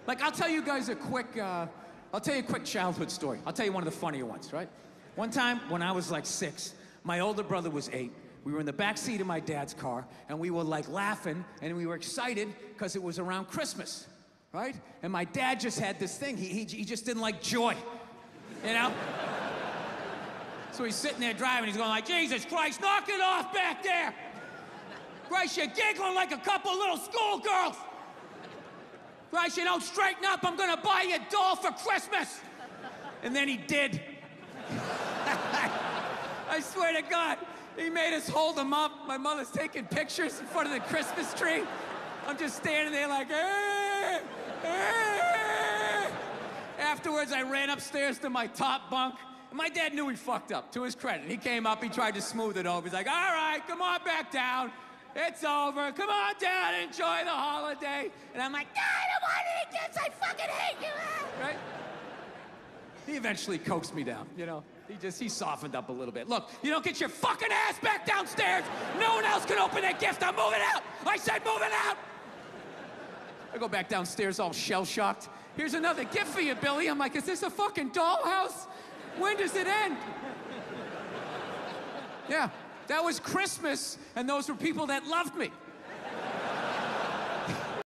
Like, I'll tell you guys a quick childhood story. I'll tell you one of the funnier ones, right? One time, when I was like 6, my older brother was 8. We were in the back seat of my dad's car, and we were like laughing, and we were excited because it was around Christmas, right? And my dad just had this thing. He just didn't like joy, you know? So he's sitting there driving, he's going like, Jesus Christ, knock it off back there! Christ, you're giggling like a couple little schoolgirls! Christ, you don't straighten up, I'm gonna buy you a doll for Christmas! And then he did. I swear to God, he made us hold him up. My mother's taking pictures in front of the Christmas tree. I'm just standing there like, eh, eh. Afterwards, I ran upstairs to my top bunk. And my dad knew he fucked up, to his credit. He came up, he tried to smooth it over. He's like, all right, come on back down. It's over. Come on down, enjoy the holiday. And I'm like, I don't want to eat this. I fucking hate you. Right? He eventually coaxed me down, you know. He softened up a little bit. Look, you don't get your fucking ass back downstairs. No one else can open that gift. I'm moving out. I said moving out. I go back downstairs all shell-shocked. Here's another gift for you, Billy. I'm like, is this a fucking dollhouse? When does it end? Yeah, that was Christmas, and those were people that loved me.